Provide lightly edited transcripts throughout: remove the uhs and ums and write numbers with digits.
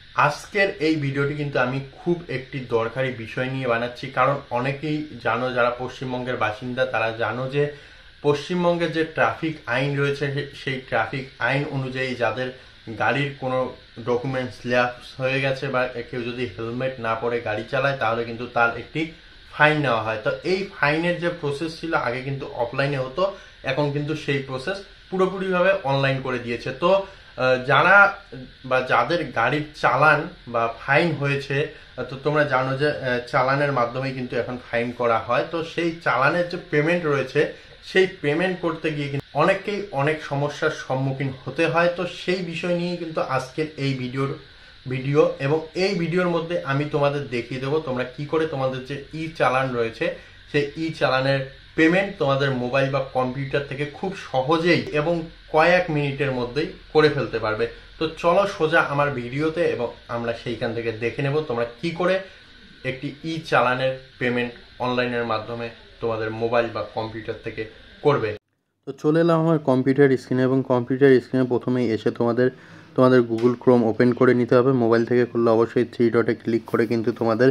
আজকের এই ভিডিওটি কিন্তু আমি খুব একটি দরকারি বিষয় নিয়ে বানাচ্ছি, কারণ অনেকেই জানো, যারা পশ্চিমবঙ্গের বাসিন্দা তারা জানো যে পশ্চিমবঙ্গের যে ট্রাফিক আইন রয়েছে সেই ট্রাফিক আইন অনুযায়ী যাদের গাড়ির কোনো ডকুমেন্টস ল্যাপস হয়ে গেছে বা কেউ যদি হেলমেট না পরে গাড়ি চালায় তাহলে কিন্তু তার একটি ফাইন নেওয়া হয়। তো এই ফাইনের যে প্রসেস ছিল আগে কিন্তু অফলাইনে হতো, এখন কিন্তু সেই প্রসেস পুরোপুরিভাবে অনলাইন করে দিয়েছে। তো যারা বা যাদের গাড়ির চালান বা ফাইন হয়েছে, তো তোমরা জানো যে চালানের মাধ্যমে কিন্তু এখন ফাইন করা হয়। তো সেই চালানের যে পেমেন্ট রয়েছে সেই পেমেন্ট করতে গিয়ে কিন্তু অনেকেই অনেক সমস্যার সম্মুখীন হতে হয়। তো সেই বিষয় নিয়ে কিন্তু আজকের এই ভিডিও এবং এই ভিডিওর মধ্যে আমি তোমাদের দেখিয়ে দেবো তোমরা কি করে তোমাদের যে ই চালান রয়েছে সেই ই চালানের পেমেন্ট তোমাদের মোবাইল বা কম্পিউটার থেকে খুব সহজেই এবং কয়েক মিনিটের মধ্যেই করে ফেলতে পারবে। তো চলো সোজা আমার ভিডিওতে এবং আমরা সেইখান থেকে দেখে নেব তোমরা কি করে একটি ই চালানের পেমেন্ট অনলাইনের মাধ্যমে তোমাদের মোবাইল বা কম্পিউটার থেকে করবে। তো চলে এলাম আমার কম্পিউটার স্ক্রিনে এবং কম্পিউটার স্ক্রিনে প্রথমেই এসে তোমাদের গুগল ক্রোম ওপেন করে নিতে হবে। মোবাইল থেকে করলে অবশ্যই 3 ডটে ক্লিক করে কিন্তু তোমাদের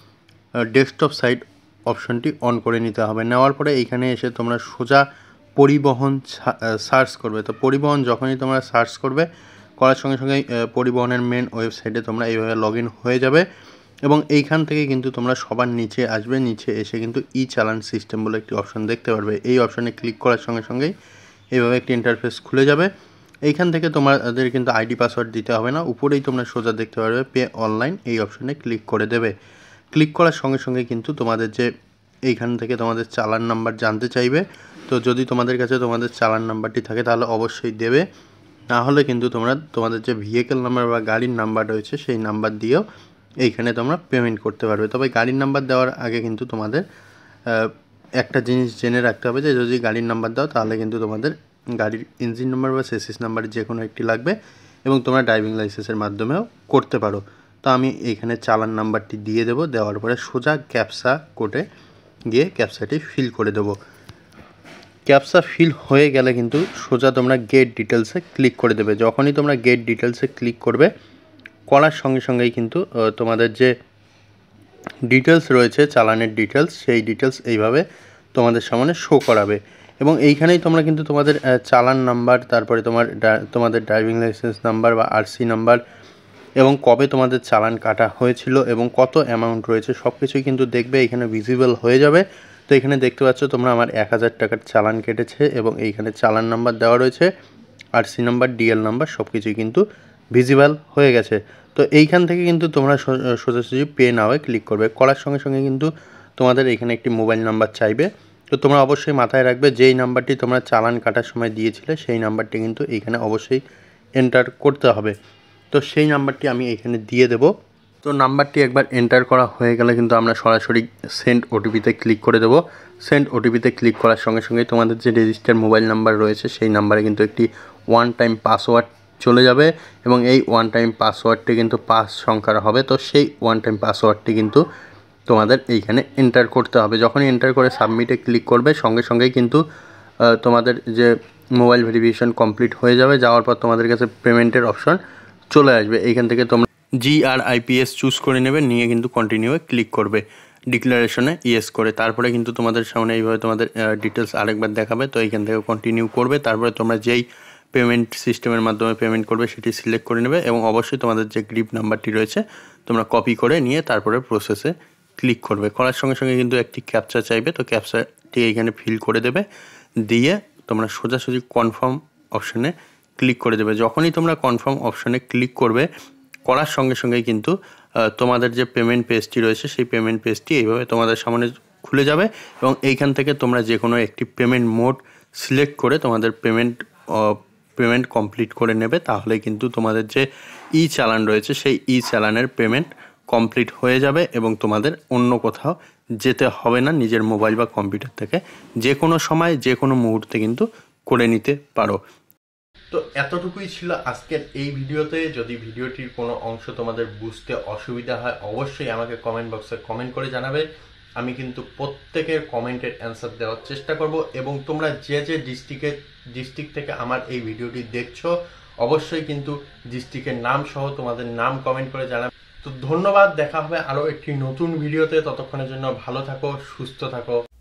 ডেস্কটপ সাইট অপশনটি অন করে নিতে হবে। নেওয়ার পরে এইখানে এসে তোমরা সোজা পরিবহন সার্চ করবে। তো পরিবহন যখনই তোমরা সার্চ করবে করার সঙ্গে সঙ্গে পরিবহনের মেন ওয়েবসাইটে তোমরা এইভাবে লগ ইন হয়ে যাবে এবং এইখান থেকে কিন্তু তোমরা সবার নিচে আসবে। নিচে এসে কিন্তু ই চালান সিস্টেম বলে একটি অপশন দেখতে পারবে। এই অপশনে ক্লিক করার সঙ্গে সঙ্গেই এইভাবে একটি ইন্টারফেস খুলে যাবে। এইখান থেকে তোমাদের কিন্তু আইডি পাসওয়ার্ড দিতে হবে না, উপরেই তোমরা সোজা দেখতে পারবে পে অনলাইন, এই অপশনে ক্লিক করে দেবে। ক্লিক করার সঙ্গে সঙ্গে কিন্তু তোমাদের যে এইখান থেকে তোমাদের চালান নাম্বার জানতে চাইবে। তো যদি তোমাদের কাছে তোমাদের চালান নাম্বারটি থাকে তাহলে অবশ্যই দেবে, না হলে কিন্তু তোমরা তোমাদের যে ভেহিকেল নাম্বার বা গাড়ির নাম্বার রয়েছে সেই নাম্বার দিয়েও এইখানে তোমরা পেমেন্ট করতে পারবে। তবে গাড়ির নাম্বার দেওয়ার আগে কিন্তু তোমাদের একটা জিনিস জেনে রাখতে হবে যে যদি গাড়ির নাম্বার দাও তাহলে কিন্তু তোমাদের গাড়ির ইঞ্জিন নাম্বার বা চেসিস নাম্বার যে কোনো একটি লাগবে এবং তোমরা ড্রাইভিং লাইসেন্সের মাধ্যমেও করতে পারো। তো আমি এইখানে চালান নাম্বারটি দিয়ে দেবো। দেওয়ার পরে সোজা ক্যাপসা কোডে গিয়ে ক্যাপসাটি ফিল করে দেবো। ক্যাপসা ফিল হয়ে গেলে কিন্তু সোজা তোমরা গেট ডিটেলসে ক্লিক করে দেবে। যখনই তোমরা গেট ডিটেলসে ক্লিক করবে করার সঙ্গে সঙ্গেই কিন্তু তোমাদের যে ডিটেলস রয়েছে চালানের ডিটেলস, সেই ডিটেলস এইভাবে তোমাদের সামনে শো করাবে এবং এইখানেই তোমরা কিন্তু তোমাদের চালান নাম্বার, তারপরে তোমাদের ড্রাইভিং লাইসেন্স নাম্বার বা আরসি নাম্বার এবং কবে তোমাদের চালান কাটা হয়েছিল এবং কত অ্যামাউন্ট রয়েছে সব কিছুই কিন্তু দেখবে, এখানে ভিজিবল হয়ে যাবে। তো এখানে দেখতে পাচ্ছ তোমরা আমার 1000 টাকার চালান কেটেছে এবং এইখানে চালান নাম্বার দেওয়া রয়েছে, আরসি নাম্বার, ডিএল নাম্বার সব কিছুই কিন্তু ভিজিবল হয়ে গেছে। তো এইখান থেকে কিন্তু তোমরা সোজাসুজি পে নাওয়ে ক্লিক করবে। করার সঙ্গে সঙ্গে কিন্তু তোমাদের এখানে একটি মোবাইল নাম্বার চাইবে। তো তোমরা অবশ্যই মাথায় রাখবে যেই নাম্বারটি তোমরা চালান কাটার সময় দিয়েছিলে সেই নাম্বারটি কিন্তু এইখানে অবশ্যই এন্টার করতে হবে। তো সেই নাম্বারটি আমি এখানে দিয়ে দেব। তো নাম্বারটি একবার এন্টার করা হয়ে গেলে কিন্তু আমরা সরাসরি সেন্ড ওটিপিতে ক্লিক করে দেবো। সেন্ড ওটিপিতে ক্লিক করার সঙ্গে সঙ্গে তোমাদের যে রেজিস্টার মোবাইল নাম্বার রয়েছে সেই নাম্বারে কিন্তু একটি ওয়ান টাইম পাসওয়ার্ড চলে যাবে এবং এই ওয়ান টাইম পাসওয়ার্ডটি কিন্তু 5 সংখ্যার হবে। তো সেই ওয়ান টাইম পাসওয়ার্ডটি কিন্তু তোমাদের এইখানে এন্টার করতে হবে। যখনই এন্টার করে সাবমিটে ক্লিক করবে সঙ্গে সঙ্গেই কিন্তু তোমাদের যে মোবাইল ভেরিফিকেশন কমপ্লিট হয়ে যাবে। যাওয়ার পর তোমাদের কাছে পেমেন্টের অপশন চলে আসবে। এইখান থেকে তোমরা GRIPS চুজ করে নেবে, নিয়ে কিন্তু কন্টিনিউয়ে ক্লিক করবে, ডিক্লারেশনে ইয়েস করে। তারপরে কিন্তু তোমাদের সামনে এইভাবে তোমাদের ডিটেলস আরেকবার দেখাবে। তো এইখান থেকে কন্টিনিউ করবে। তারপরে তোমরা যেই পেমেন্ট সিস্টেমের মাধ্যমে পেমেন্ট করবে সেটি সিলেক্ট করে নেবে এবং অবশ্যই তোমাদের যে গ্রিপ নাম্বারটি রয়েছে তোমরা কপি করে নিয়ে তারপরে প্রসেসে ক্লিক করবে। করার সঙ্গে সঙ্গে কিন্তু একটি ক্যাপচা চাইবে, তো ক্যাপচাটি এইখানে ফিল করে দেবে, দিয়ে তোমরা সোজাসুজি কনফার্ম অপশানে ক্লিক করে দেবে। যখনই তোমরা কনফার্ম অপশানে ক্লিক করবে করার সঙ্গে সঙ্গেই কিন্তু তোমাদের যে পেমেন্ট পেজটি রয়েছে সেই পেমেন্ট পেজটি এইভাবে তোমাদের সামনে খুলে যাবে এবং এইখান থেকে তোমরা যে কোনো একটি পেমেন্ট মোড সিলেক্ট করে তোমাদের পেমেন্ট কমপ্লিট করে নেবে। তাহলে কিন্তু তোমাদের যে ই চালান রয়েছে সেই ই চালানের পেমেন্ট কমপ্লিট হয়ে যাবে এবং তোমাদের অন্য কোথাও যেতে হবে না। নিজের মোবাইল বা কম্পিউটার থেকে যে কোনো সময় যে কোনো মুহূর্তে কিন্তু করে নিতে পারো। তো এতটুকুই ছিল আজকের এই ভিডিওতে। যদি ভিডিওটির কোনো অংশ তোমাদের বুঝতে অসুবিধা হয় অবশ্যই আমাকে কমেন্ট বক্সে কমেন্ট করে জানাবে। আমি কিন্তু প্রত্যেকের কমেন্টের অ্যান্সার দেওয়ার চেষ্টা করব এবং তোমরা যে ডিস্ট্রিক্ট থেকে আমার এই ভিডিওটি দেখছো অবশ্যই কিন্তু ডিস্ট্রিক্টের নাম সহ তোমাদের নাম কমেন্ট করে জানাবে। তো ধন্যবাদ, দেখা হবে আরো একটি নতুন ভিডিওতে। ততক্ষণের জন্য ভালো থাকো, সুস্থ থাকো।